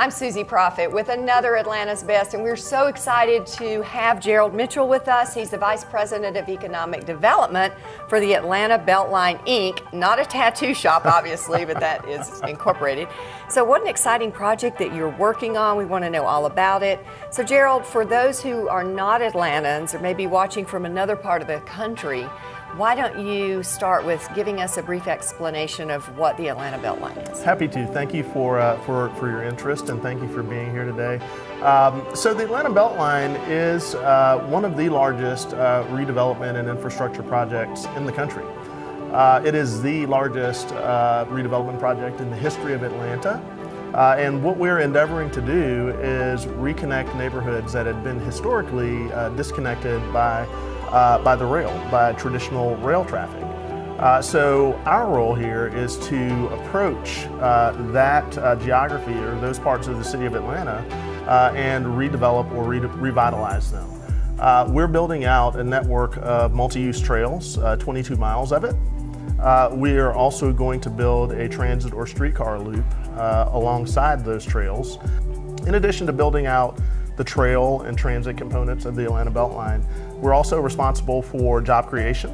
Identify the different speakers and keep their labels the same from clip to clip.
Speaker 1: I'm Susie Profit with another Atlanta's Best, and we're so excited to have Gerald Mitchell with us. He's the Vice President of Economic Development for the Atlanta Beltline, Inc. Not a tattoo shop, obviously, but that is incorporated. So what an exciting project that you're working on. We want to know all about it. So Gerald, for those who are not Atlantans or maybe watching from another part of the country, why don't you start with giving us a brief explanation of what the Atlanta Beltline is?
Speaker 2: Happy to. Thank you for your interest, and thank you for being here today. So the Atlanta Beltline is one of the largest redevelopment and infrastructure projects in the country. It is the largest redevelopment project in the history of Atlanta. And what we're endeavoring to do is reconnect neighborhoods that had been historically disconnected by the rail, by traditional rail traffic. So our role here is to approach that geography or those parts of the city of Atlanta and redevelop or revitalize them. We're building out a network of multi-use trails, 22 miles of it. We are also going to build a transit or streetcar loop alongside those trails. In addition to building out the trail and transit components of the Atlanta Beltline, we're also responsible for job creation.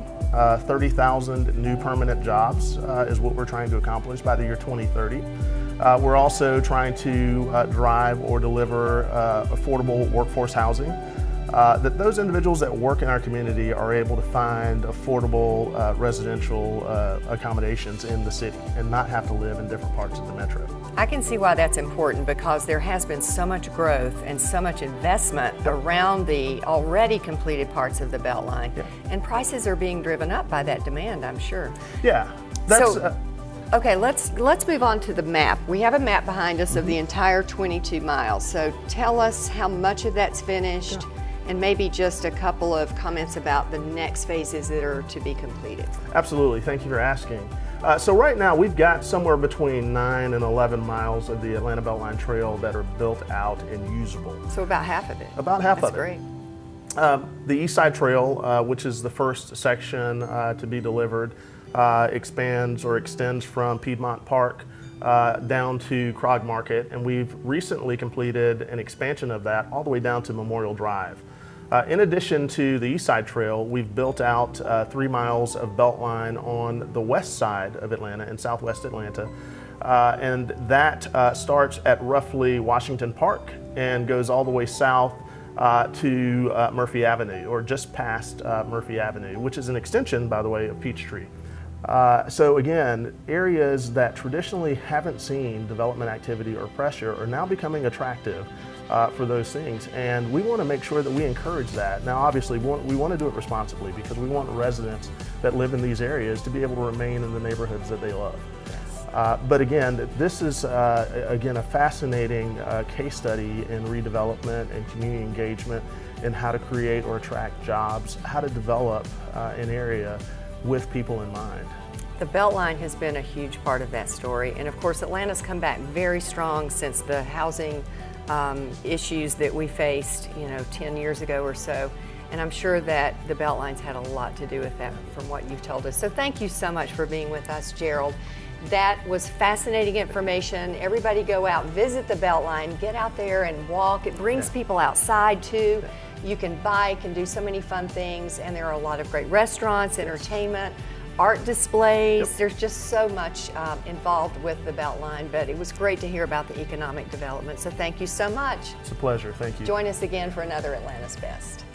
Speaker 2: 30,000 new permanent jobs is what we're trying to accomplish by the year 2030. We're also trying to drive or deliver affordable workforce housing, that those individuals that work in our community are able to find affordable residential accommodations in the city and not have to live in different parts of the metro.
Speaker 1: I can see why that's important, because there has been so much growth and so much investment around the already completed parts of the Beltline, and prices are being driven up by that demand, I'm sure.
Speaker 2: Yeah. That's,
Speaker 1: okay, let's move on to the map. We have a map behind us of the entire 22 miles. So tell us how much of that's finished, and maybe just a couple of comments about the next phases that are to be completed.
Speaker 2: Absolutely, thank you for asking. So right now we've got somewhere between 9 and 11 miles of the Atlanta Beltline Trail that are built out and usable.
Speaker 1: So about half of it.
Speaker 2: About half of it.
Speaker 1: That's great.
Speaker 2: The East Side Trail, which is the first section to be delivered, expands or extends from Piedmont Park down to Krog Market, and we've recently completed an expansion of that all the way down to Memorial Drive. In addition to the East Side Trail, we've built out 3 miles of Beltline on the west side of Atlanta, in southwest Atlanta, and that starts at roughly Washington Park and goes all the way south to Murphy Avenue, or just past Murphy Avenue, which is an extension, by the way, of Peachtree. So again, areas that traditionally haven't seen development activity or pressure are now becoming attractive for those things, and we want to make sure that we encourage that. Now obviously we want to do it responsibly, because we want residents that live in these areas to be able to remain in the neighborhoods that they love. But again, this is again a fascinating case study in redevelopment and community engagement, in how to create or attract jobs, how to develop an area with people in mind.
Speaker 1: The Beltline has been a huge part of that story, and of course Atlanta's come back very strong since the housing issues that we faced, 10 years ago or so, and I'm sure that the Beltline's had a lot to do with that from what you've told us. So thank you so much for being with us, Gerald. That was fascinating information. Everybody go out, visit the Beltline, get out there and walk. It brings people outside too. You can bike and do so many fun things, and there are a lot of great restaurants, entertainment, art displays. There's just so much involved with the Beltline, but it was great to hear about the economic development. So thank you so much.
Speaker 2: It's a pleasure, thank you.
Speaker 1: Join us again for another Atlanta's Best.